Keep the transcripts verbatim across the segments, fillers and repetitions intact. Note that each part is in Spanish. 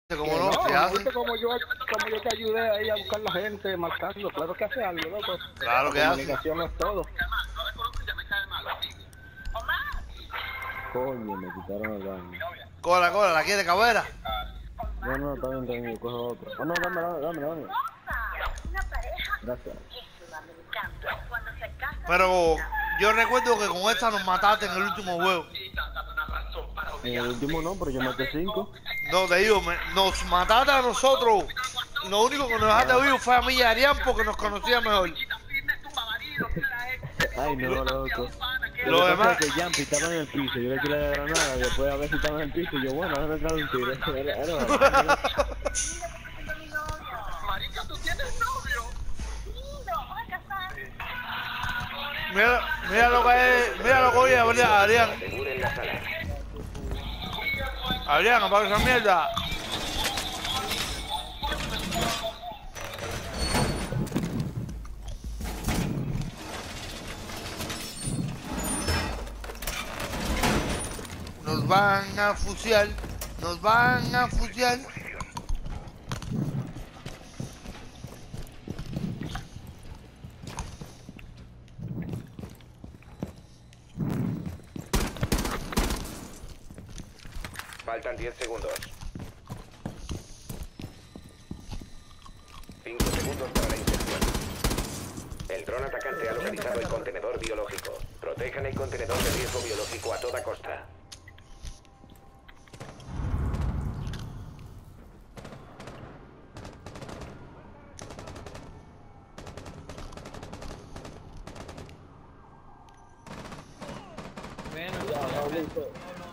Como Que no, no, ¿qué ¿no hace? viste como yo, como yo te ayudé ahí a buscar la gente, marcando? Claro que hace algo, loco. Claro que La hace. comunicación es todo. Coño, me quitaron el baño. Cola, cola, ¿la quiere, Cabrera? No, no, está bien, está bien, yo cojo otro. Oh, no, dame, dame, dame, dame. Gracias. Pero yo recuerdo que con esta nos mataste en el último juego. En el último no, pero yo maté cinco. No, te digo, me- nos mataste a nosotros. Lo único que nos dejaste vivo fue a mí y a Arián porque nos conocía mejor. Ay, no, loco. Lo Lo que demás- pasa es que Jumpy estaba en el piso, yo le tiré la granada, y después a ver si estaba en el piso, y yo, bueno, déjame entrar un tiro. Era- era normal. Marica, ¿tú tienes novio? Sí, nos vamos a casar. Mira, mira lo que es, mira lo que oye Adrián. Aseguren la sala. Adrián, apaga esa mierda. Nos van a fusilar, nos van a fusilar. Faltan diez segundos. cinco segundos para la inserción. El dron atacante ha localizado el contenedor biológico. Protejan el contenedor de riesgo biológico a toda costa. Bueno, ya, ya,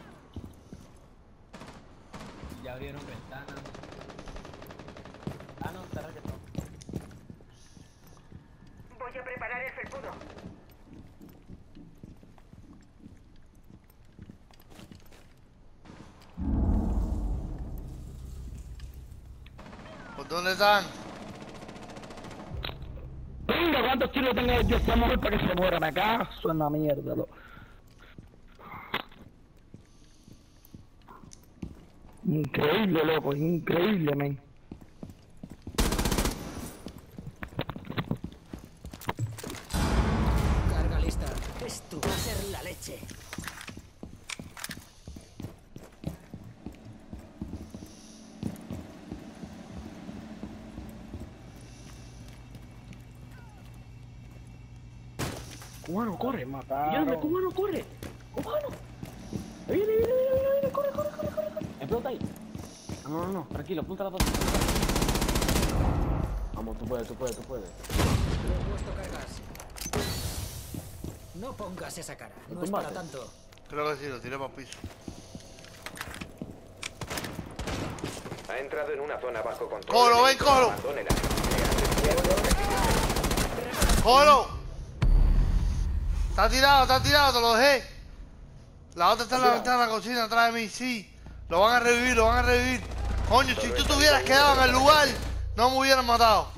ya abrieron ventanas. Ah, no, cerra que no. Voy a preparar el felpudo. ¿Por dónde están? Venga, ¿cuántos tiros tengo yo esta mujer para que se muera? Me caso en la mierda, loco. Increíble, loco, increíble, men. Carga lista. Esto va a ser la leche. Cubano, corre. Mataron. Llévame, cubano, corre. Cubano. Viene, viene, viene, viene, corre, corre, corre, corre, corre. Explota ahí. No, no, no, tranquilo, apunta la botella. Vamos, tú puedes, tú puedes, tú puedes. Lo he puesto cargas. No pongas esa cara. ¿Lo No es para tumbaste? tanto. Creo que sí, lo tiré para el piso. Ha entrado en una zona bajo control. Colo, ven, Colo. Abandónela. ¡Colo! Está tirado, está tirado, te lo dejé. La otra está en la ventana de la cocina atrás de mí, sí. Lo van a revivir, lo van a revivir. Coño, si tú te hubieras quedado en el lugar, no me hubieran matado.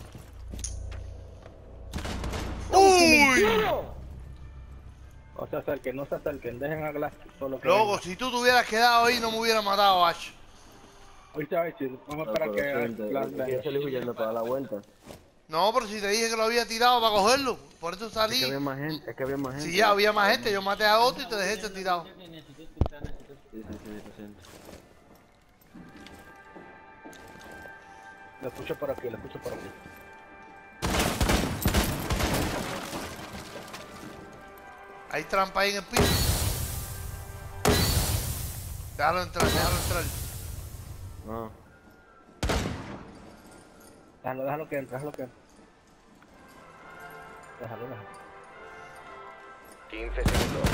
¡Uy! No se acerquen, no se acerquen, dejen a Glass solo que Loco, venga. si tú te hubieras quedado ahí, no me hubieran matado, Ash. Ahorita va a decir, vamos a esperar que Glass Yo venga. salí huyendo para dar la vuelta. No, pero si te dije que lo había tirado para cogerlo, por eso Es salí. que había más gente, es que había más gente. Si ya había más gente, yo maté a otro y te dejé este tirado. Necesito escuchar, necesito escuchar. Sí, sí, sí, lo siento. Lo escucho por aquí, lo escucho por aquí. Hay trampa ahí en el piso. Déjalo entrar, déjalo entrar. No. Déjalo, déjalo que entre, déjalo que entre. Déjalo, déjalo. quince segundos.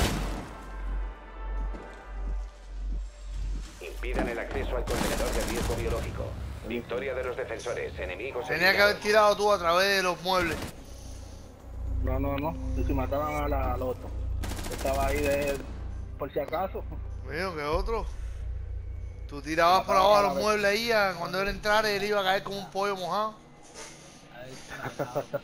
Impidan el acceso al contenedor de riesgo biológico. Victoria de los defensores. Enemigos Tenía que haber eliminados. tirado tú a través de los muebles. No, no, no. Y si mataban a la, al otro. Estaba ahí de... por si acaso. Mío, que otro. Tú tirabas por abajo los muebles ahí, a- cuando él entrara, él iba a caer como un pollo mojado. Ahí está matado.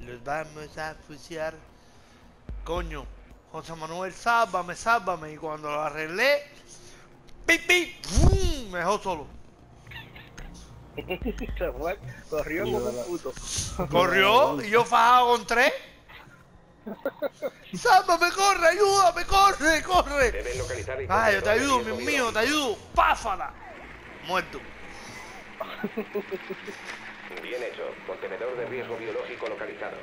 los vamos a fusilar. Coño, José Manuel, sálvame, sálvame. Y cuando lo arreglé, ¡pip, pip! ¡Bum! Me dejó solo. Se fue, corrió como un puto. Corrió y yo fajado con tres. ¡Sálvame, corre, ayúdame, corre, corre! Deben localizar el Ay, yo te contenedor de ayudo, riesgo mi mío, te ayudo. ¡Páfala! Muerto. Bien hecho. Contenedor de riesgo biológico localizado.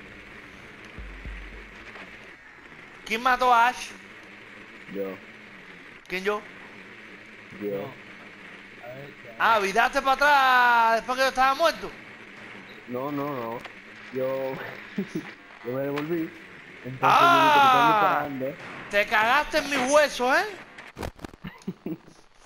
¿Quién mató a Ash? Yo, ¿Quién yo? yo. A ver, que Ah, ¿viraste para atrás después que yo estaba muerto? No, no, no. Yo, yo me devolví. Entonces Ah. yo me disparando. Te cagaste en mis huesos, ¿eh?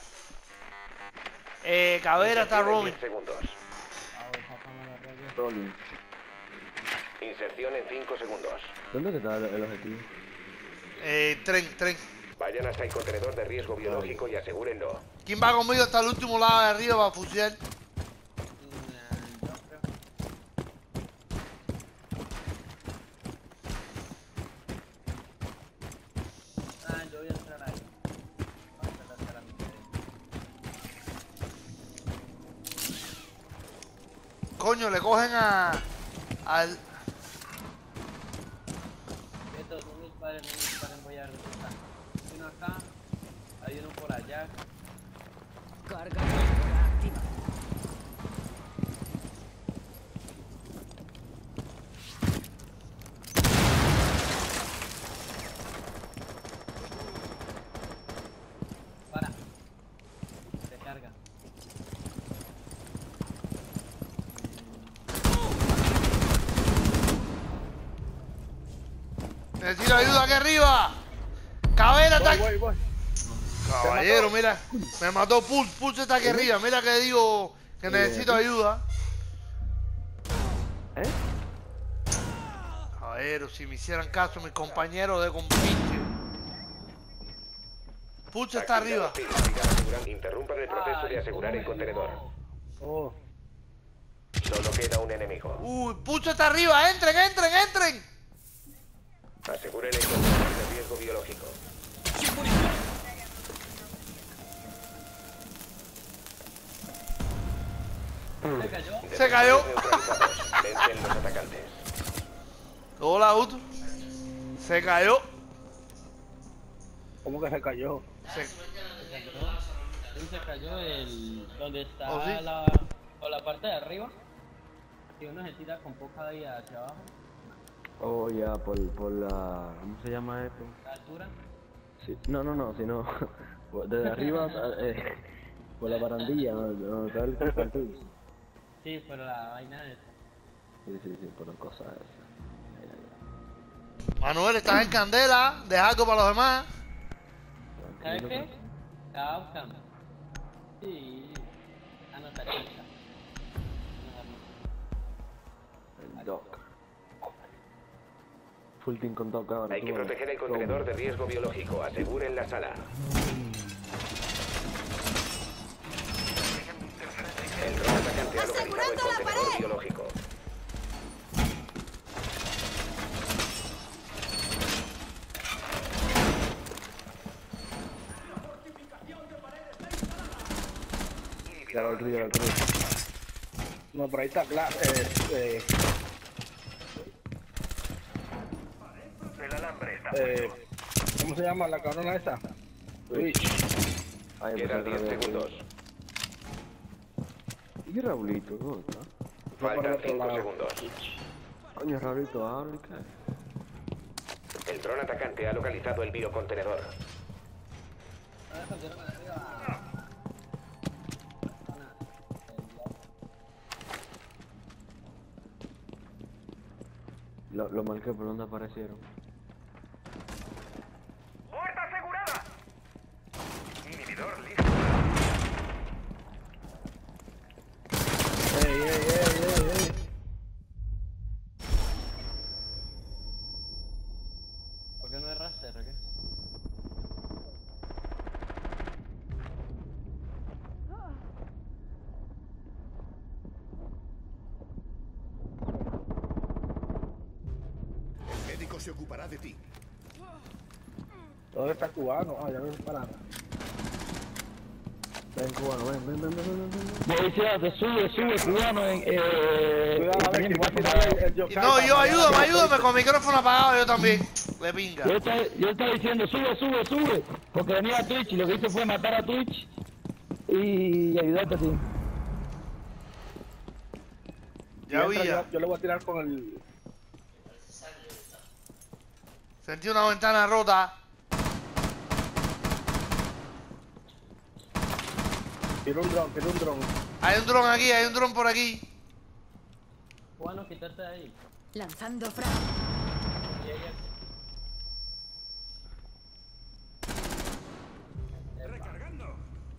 eh, Cabrera está Inserción en Robin. diez segundos. ah, papá me lo arreglé. Rolling. Inserción en cinco segundos. ¿Dónde está el, el objetivo? Eh, tren, tren. Vayan hasta el contenedor de riesgo biológico y asegúrenlo. ¿Quién va conmigo hasta el último lado de arriba para fusilar? Mm, yo creo. Ah, yo voy a entrar ahí. Vamos a hacer a mi derecha. Coño, le cogen a... al... Estos no disparen, no disparen, voy a resultar. Hay uno acá, hay uno por allá. Carga fósfora activa. Para. Descarga. Necesito ayuda aquí arriba. Cabrera está Voy, aquí. voy, voy. Caballero, mira. Me mató Pulse. Pulse está aquí arriba. Mira que digo que necesito ayuda. ¿Eh? Caballero, si me hicieran caso mis compañeros de compinche. Pulse está Actividad arriba. hostil. Sigan asegurando- Interrumpan el proceso de asegurar el contenedor. Oh, Solo queda un enemigo. Uy, Pulse está arriba. Entren, entren, entren. Aseguren el contenedor de riesgo biológico. Se cayó. Se cayó. Neutralizados. Vencen los atacantes. Hola, Uto. Se cayó. ¿cómo que se cayó? Se... Se cayó. Sí, se cayó el... donde está ¿Oh, sí? la... o la parte de arriba. Si uno se tira con poca vida hacia abajo, Oh, ya, por, por la... ¿Cómo se llama esto? la altura. Sí. No, no, no, sino... por- desde arriba, eh, por la barandilla, donde está el cartel. Sí, pero la vaina es... Sí, sí, sí, por las cosas esas. Ay, ay, Manuel, estás en candela. Deja algo para los demás. ay. ¿Sabes Tranquilo, qué? Estaba buscando. Sí. Anotadita. El doc. Full team con doc ahora. Hay que tú, proteger el toma. contenedor de riesgo biológico. Aseguren la sala. El dron atacante ha localizado el contenedor biológico. Claro, el río, el río. No, por ahí está claro. Eh, eh, eh, ¿Cómo se llama la cabrona esa? Twitch. Ay, Quedan pensaba que diez era- segundos. ¿Y Raulito? ¿Dónde está? por el Faltan otro cinco lado. segundos. Coño, Raulito, habla y qué. El dron atacante ha localizado el biocontenedor. Lo, lo marqué por donde aparecieron. ¡Puerta asegurada! Inhibidor listo. Ey, ey, ey, ey, ey. ¿Por qué no es raster o qué? médico se ocupará de ti. ¿Dónde está el cubano? Ah, ya me disparan. Ven, cubano, ven, ven, ven, ven, ven, ven. Policía, sube, sube, cubano. Eh, Cuidado, a ver, que va a tirar el, el Yokai No, para yo matar ayúdame, a- ayúdame, con micrófono apagado yo también. Le pinga. Yo estaba, yo estaba diciendo, sube, sube, sube. Porque venía a Twitch y lo que hice fue matar a Twitch y ayudarte a ti. Ya Mientras vi ya. Yo, yo le voy a tirar con el... Sentí una ventana rota. Tiro un dron, tiro un dron. Hay un dron aquí, hay un dron por aquí. Bueno, quítate de ahí. Lanzando frag. Y ahí, Recargando.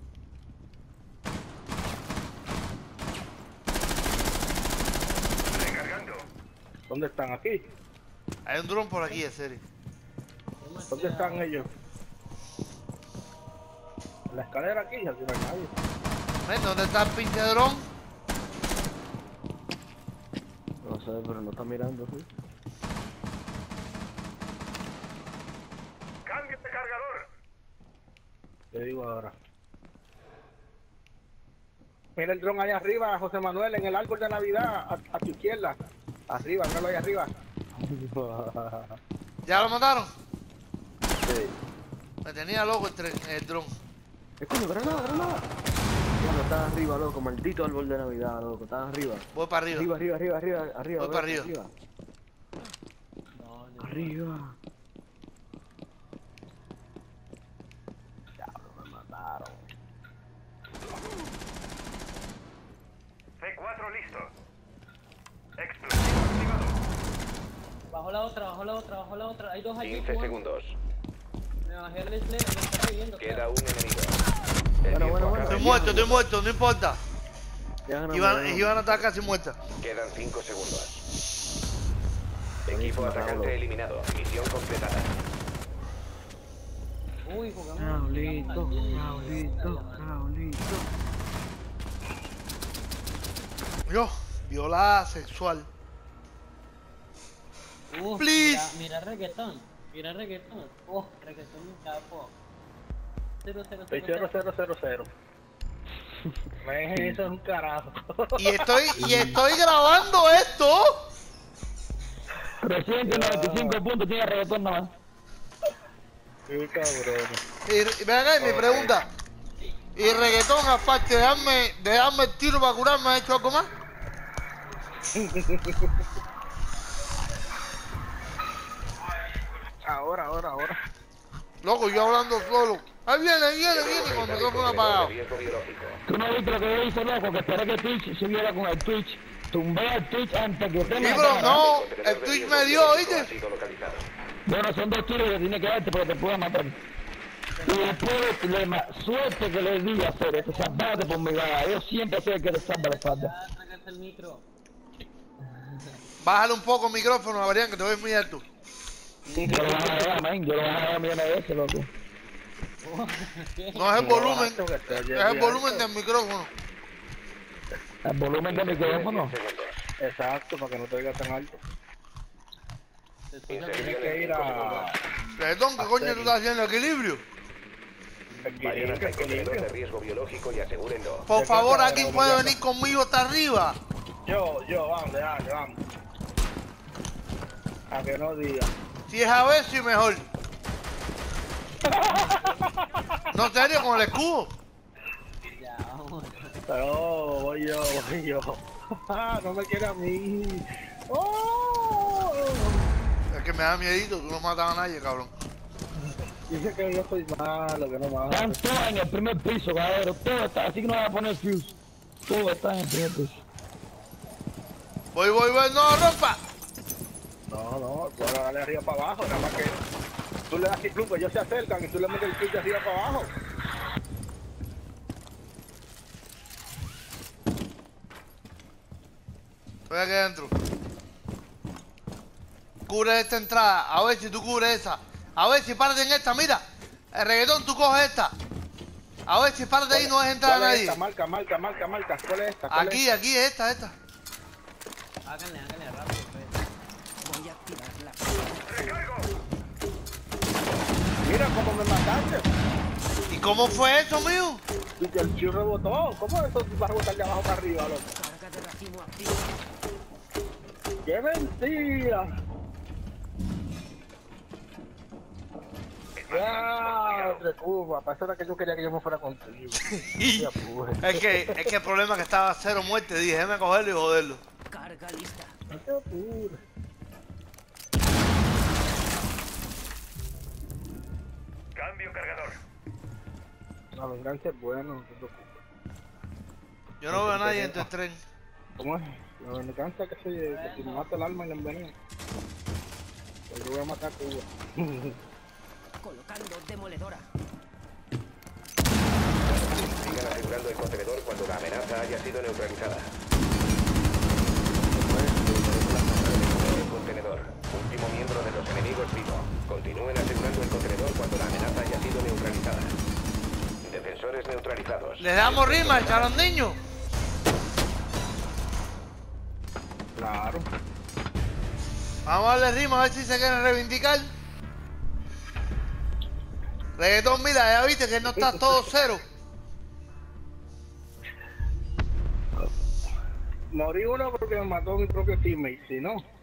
Recargando. ¿Dónde están? ¿Aquí? Hay un dron por aquí, en serio. ¿Dónde están ellos? En la escalera aquí, aquí no hay nadie. ¿Ven dónde está el pinche dron? No sé, pero no está mirando, ¿sí? Cambio de cargador. Te digo ahora. Mira el dron allá arriba, José Manuel, en el árbol de Navidad, a, a tu izquierda. Arriba, míralo ahí arriba. ¿Ya lo mataron? Sí. Me tenía loco el, tren- el dron. ¡Eh, coño, granada, granada! Bueno, estás arriba, loco, maldito árbol de Navidad, loco, estás arriba. Voy para arriba. Arriba, arriba, arriba, arriba, arriba. Voy ven, para arriba. No, no. Arriba. Diablo, me mataron. C cuatro listo. Explosivo activado. Bajo la otra, bajo la otra, bajo la otra. Hay dos allí. quince Juan. segundos. Me bajé el sled, me está pidiendo. Queda un enemigo. El Bueno, tiempo bueno, bueno. acaba. Estoy muerto, estoy muerto, no importa. Ya ganamos, Iban, ganamos. iban a estar casi muertas. Quedan cinco segundos. Equipo Buenísimo, atacante Pablo. eliminado. Misión completada. Uy, jugamos. Raulito, jugamos al- Raulito, Raulito. Yo, violada sexual. Uf, Please. Mira, mira reggaetón. Mira reggaetón. Oh, reggaetón un capo. Cero, cero, Estoy cero, cero, cero, cero, cero. Eso es un carajo. Y estoy, y estoy grabando esto. Reciente noventa y cinco puntos, tiene reggaetón nada más. Qué cabrón. Y, y ven acá y mi pregunta. ¿Y reggaetón, aparte de darme, de darme el tiro para curarme, ha hecho algo más? Ahora, ahora, ahora. Loco, yo hablando solo. Ahí viene, ahí viene, viene con el micrófono apagado. Riesgo biológico. Tú no viste lo que yo hice, loco, que esperé que Twitch subiera con el Twitch. Tumbé el Twitch antes que usted me Libro, matara. no, Contenedor el de Twitch riesgo me dio, biológico ¿oíste? ha sido localizado. Bueno, son dos tiros que tiene que darte porque te pueden matar. Y después, le ma- suerte que le di a hacer esto, salvate por mi vida. Yo siempre soy el que te salva la espalda. Ah, trágate el micro. Bájale un poco el micrófono, Adrián, que te voy muy alto. Yo lo voy a dar, man, yo lo voy a dar millones de veces, loco. No es el volumen, Alto que está, es ya, el ya, volumen alto. del micrófono. El volumen de micrófono. diez segundos. Exacto, para que no te oiga tan alto. Inserción Tienes que en ir cinco a... segundos. Perdón, ¿qué coño tú estás haciendo? ¿Equilibrio? Vayan hasta el contenedor de Equilibrio. riesgo biológico y asegúrenlo. Por ¿De qué favor, está ¿alguien grabando puede ya? venir conmigo hasta arriba? Yo, yo, vamos, dale, vamos. A que no diga. Si es a ver, si mejor. No, en serio, con el escudo. Ya, vamos. No, voy yo, voy yo. No me quiere a mí. Oh. Es que me da miedito, tú no matas a nadie, cabrón. Dice que yo soy malo, que no Están mato. todos en el primer piso, caballero. Todo está, así que no voy a poner fuse. Todo está en el primer piso. Voy, voy, voy, no rompa. No, no, tú ahora dale arriba para abajo, nada más que tú le das ciclón, pues ellos se acercan y tú le metes el switch de arriba para abajo. Estoy aquí adentro. Cubre esta entrada, a ver si tú cubres esa. A ver si párate en esta, mira. El reggaetón, tú coges esta. A ver si párate ahí, no dejes entrar a ¿Cuál es nadie. esta? Marca, marca, marca, marca. ¿Cuál es esta? ¿Cuál Aquí, aquí, esta, esta. Háganle, háganle rápido, pues. Voy a activar la... ¡Recargo! Mira cómo me mataste. ¿Y cómo fue eso, mío? Y que el chivo rebotó. ¿Cómo eso va a rebotar de abajo para arriba, loco? Carga de racimo activa. ¡Qué mentira! ¡Ya! De Cuba, para eso era que yo quería que yo me fuera contigo. Ya, pues. Es que, es que el problema es que estaba cero muerte. Dije, déjame cogerlo y joderlo. Carga lista. Qué apure. Cambio cargador. La venganza es buena, no te preocupes. Yo no veo a nadie en tu tren. ¿Cómo es? La venganza que se que si me mata el alma y la envenena. Pues yo voy a matar a Cuba. Colocando demoledora. Sigan asegurando el contenedor cuando la amenaza haya sido neutralizada. El contenedor. Último miembro de los enemigos vivo. Continúen asegurando el contenedor cuando la amenaza haya sido neutralizada. Defensores neutralizados. ¿Le damos rima al charandiño? Claro. Vamos a darle rima a ver si se quieren reivindicar. Reggaetón, mira, ya viste que no está todo cero. Morí uno porque me mató mi propio teammate, si no.